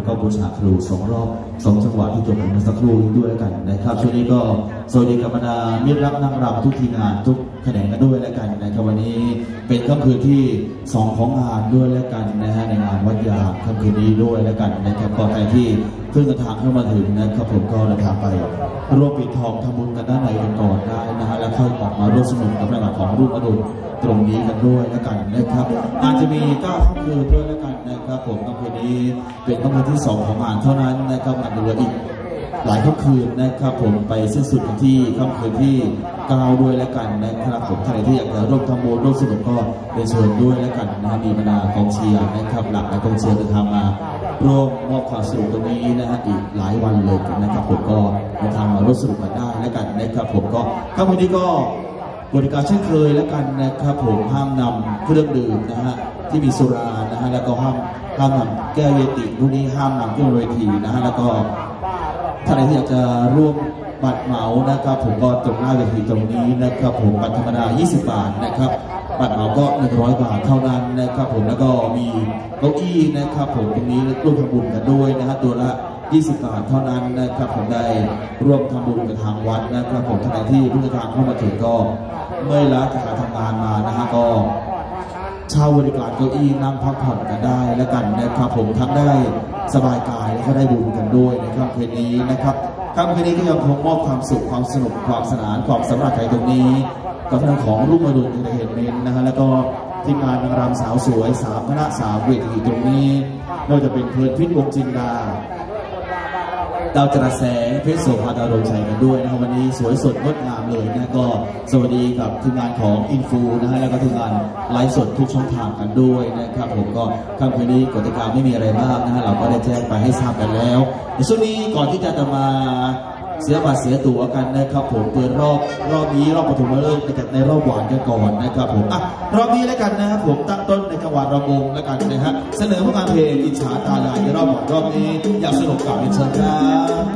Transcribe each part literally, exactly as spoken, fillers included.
แล้วก็บูชาครูสองรอบสองจังหวะที่จบเมื่อสักครู่ด้วยแล้วกันนะครับช่วงนี้ก็สวัสดีกับบรรดามิตรรักนางรำทุกทีมงานทุกแขนงกันด้วยแล้วกันนะครับวันนี้เป็นค่ำคืนที่สองของงานด้วยแล้วกันนะฮะในงานวัดยาค่ำคืนนี้ด้วยแล้วกันนะครับก็ใครที่เพิ่งเดินทางเข้ามาถึงนะครับผมก็เดินทางไปร่วมปิดทองทำบุญกันด้านในกันก่อนได้นะฮะแล้วค่อยออกมาร่วมสนุกกับงานของรุ่งอรุณตรงนี้กันด้วยแล้วกันนะครับอาจจะมีเก้าค่ำคืนด้วยแล้วกันนะครับผมค่ำคืนนี้เป็นค่ำคืนที่สองของงานเท่านั้นนะครับงานเหลืออีกหลายค่ำคืนนะครับผมไปสิ้นสุดที่ค่ำคืนที่เก้าด้วยแล้วกันนะครับผมใครที่อยากจะร่วมทำบุญร่วมสนุกก็เรียนเชิญด้วยแล้วกันนะมีบรรดากองเชียร์นะครับหลักหลายกองเชียร์เดินทางมาร่วมมอบความสนุกตรงนี้นะฮะอีกหลายวันเลยนะครับผมก็เดินทางมาร่วมสนุกกันได้แล้วกันนะครับผมก็ค่ำคืนนี้ก็บริการเช่นเคยแล้วกันนะครับผมห้ามนำเครื่องดื่มนะฮะที่มีสุรานะฮะแล้วก็ห้ามห้ามนำแก้วเยติพวกนี้ห้ามนำขึ้นเวทีนะฮะแล้วก็ถ้าใครที่อยากจะร่วมบัตรเหมานะครับผมก็ตรงหน้าเวทีตรงนี้นะครับผมบัตรธรรมดายี่สิบบาทนะครับบัตรเหมาก็หนึ่งร้อยบาทเท่านั้นนะครับผมแล้วก็มีเก้าอี้นะครับผมตรงนี้ร่วมทำบุญกันด้วยนะฮะตัวละยี่สิบบาทเท่านั้นนะครับผมได้ร่วมทำบุญกับทางวัดนะครับผมท่านที่เพิ่งเดินทางเข้ามาถึงก็เมื่อล้าจากการทำงานมานะฮะก็เช่าบริการเก้าอี้นั่งพักผ่อนกันได้แล้วกันนะครับผมทั้งได้สบายกายและก็ได้บุญกันด้วยนะครับคืนนี้นะครับค่ำคืนนี้ก็ยังคงมอบความสุขความสนุกความสนานความสำราญใจตรงนี้กับทางของรุ่งอรุณเอนเตอร์เทนเมนต์นะฮะแล้วก็ทีมงานนางรำสาวสวยสามคณะสามเวทีตรงนี้ไม่ว่าจะเป็นเพลินพิษวงจินดาดาวจระแสงเพชรโสภาดาวดวงชัยกันด้วยนะครับวันนี้สวยสดงดงามเลยนะก็สวัสดีกับทีมงานของอินฟูนะฮะแล้วก็ทีมงานไลฟ์สดทุกช่องทางกันด้วยนะครับผมก็ค่ำคืนนี้กติกาไม่มีอะไรมากนะฮะเราก็ได้แจ้งไปให้ทราบกันแล้วในช่วงนี้ก่อนที่จะจะมาเสียบัตรเสียตั๋วกันนะครับผมเปิดรอบรอบนี้รอบปฐมฤกษ์ในรอบหวานกันก่อนนะครับผมอ่ะรอบนี้แล้วกันนะครับผมตั้งต้นในจังหวัดระมงแล้วกันนะฮะเสนอผลงานเพลงอิจฉาตาลายในรอบหวานรอบนี้อยากสนุกกับเรียนเชิญครับ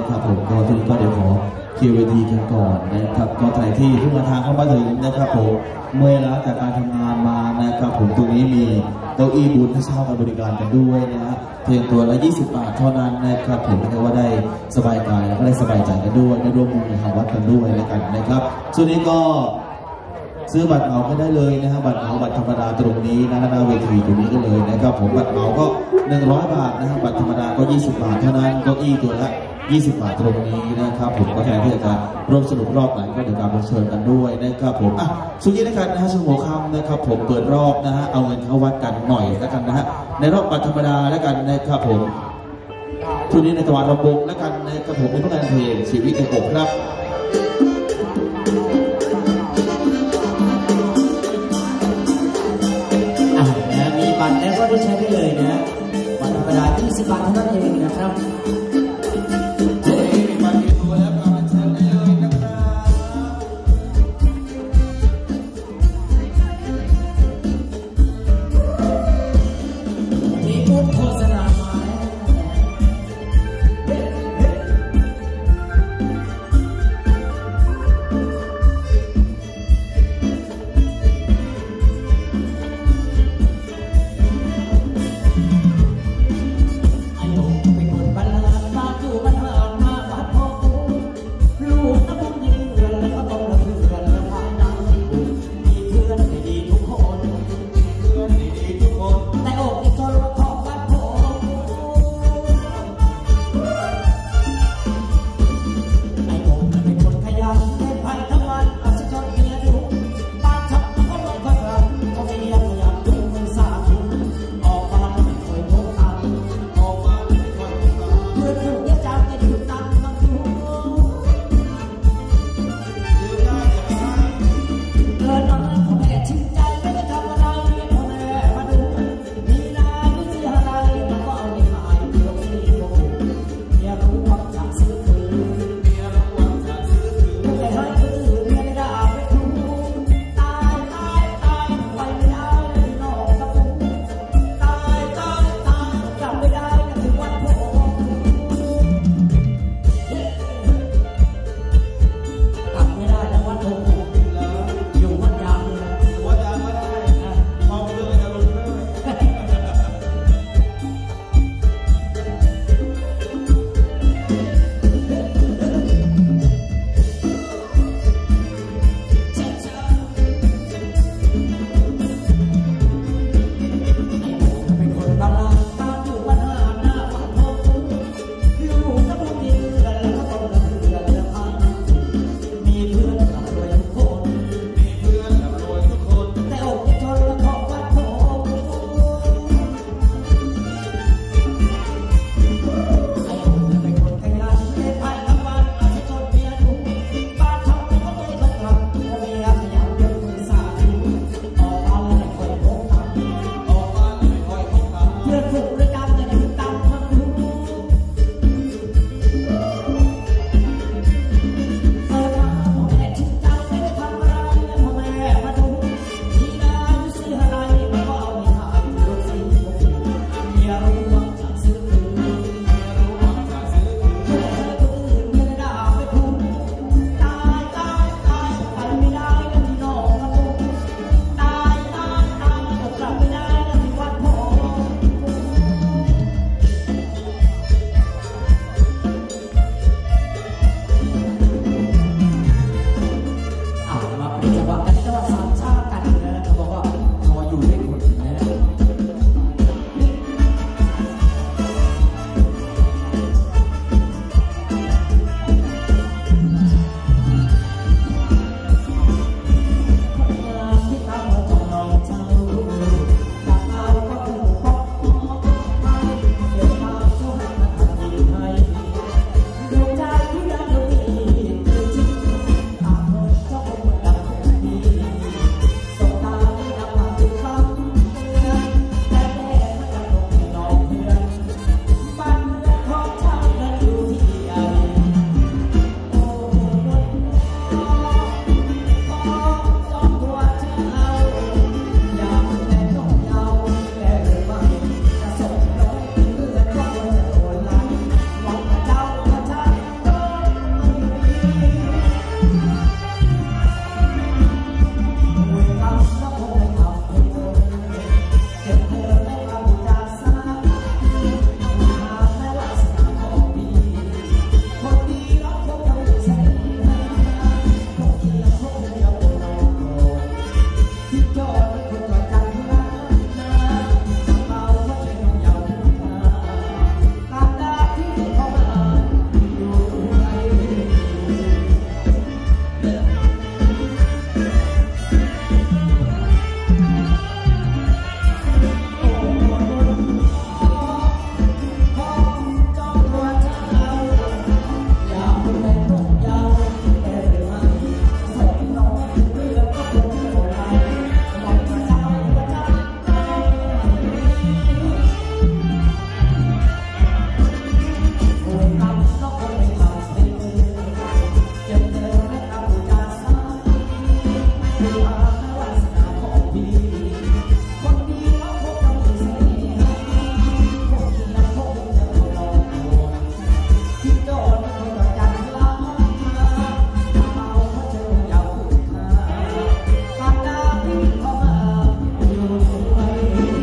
นะครับผมก็ทุกท่านก็เดี๋ยวขอเคลียร์เวทีกันก่อนนะครับก็ใครที่เพิ่งเดินทางเข้ามาถึงนะครับผมเมื่อยล้าจากการทำงานมานะครับผมตรงนี้มีเก้าอี้บูธให้เช่าการบริการกันด้วยนะฮะเพียงตัวละยี่สิบบาทเท่านั้นนะครับผมเรียกว่าได้สบายกายแล้วก็ได้สบายใจกันด้วยได้ร่วมบุญในทางวัดกันด้วยแล้วกันนะครับช่วงนี้ก็ซื้อบัตรเหมาก็ได้เลยนะฮะบัตรเหมาบัตรธรรมดาตรงนี้นะหน้าเวทีตรงนี้ก็เลยนะครับผมบัตรเหมาก็หนึ่งร้อยบาทนะฮะบัตรธรรมดาก็ยี่สิบบาทเท่านั้นเก้าอี้ตัวละยี่สิบบาทตรงนี้นะครับผมก็แทนที่จะร่วมสนุกรอบไหนก็เดี๋ยวการเชิญกันด้วยนะครับผมอ่ะช่วงนี้นะครับนะฮะช่วงหัวค่ำนะครับผมเปิดรอบนะฮะเอาเงินเข้าวัดกันหน่อยแล้วกันนะฮะในรอบบัตรธรรมดาแล้วกันนะครับผมช่วงนี้ในตะวันรำวงแล้วกันนะครับผมเป็นผู้การเพลงชีวิตในอกครับมีบัตรแล้วก็ได้ใช้ได้เลยนะบัตรธรรมดายี่สิบบาทเท่านั้นเองนะครับมีบัตรมีตัวแล้วก็ใช้ได้เลยนะครับมีพูดโฆษณามาไอ้หนุ่มเป็นคนบ้านลาดีคนดีแล้วพวกเราจะเสียคนดีแล้วพวกเราจะรอที่โดนเขาจะจัดล้างเมาเขาเจอยาวขาตาดาพี่เข้ามาอยู่ไว้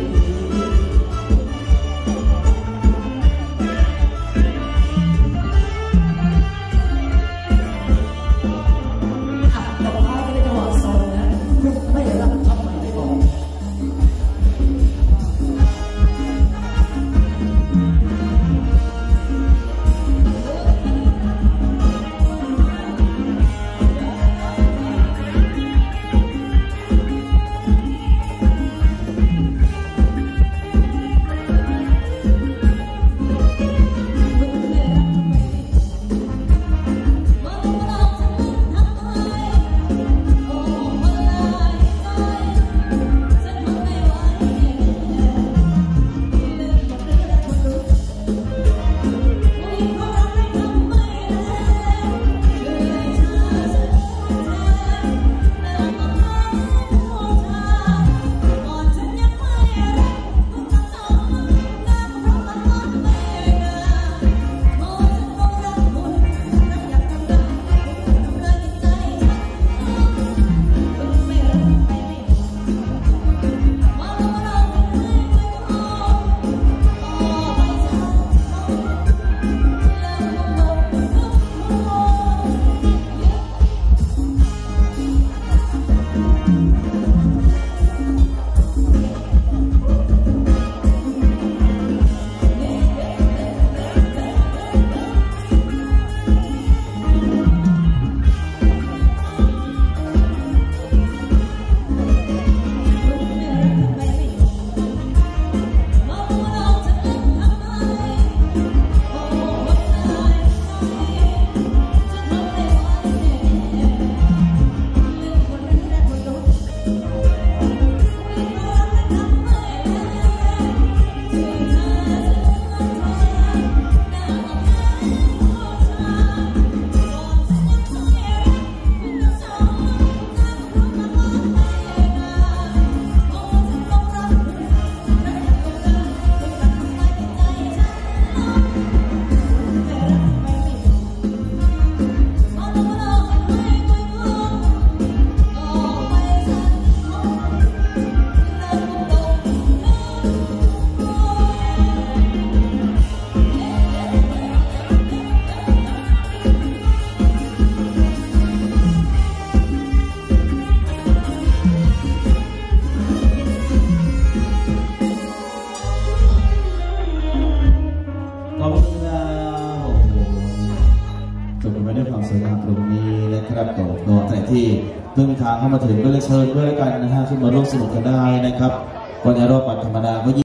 สวยงามตรงนี้นะครับต่อต่อแต่ที่เพิ่งทางเข้ามาถึงก็เลยเชิญด้วยกันนะฮะขึ้นมาร่วมสนุกกันได้นะครับวันนี้รอบปัดธรรมดาก็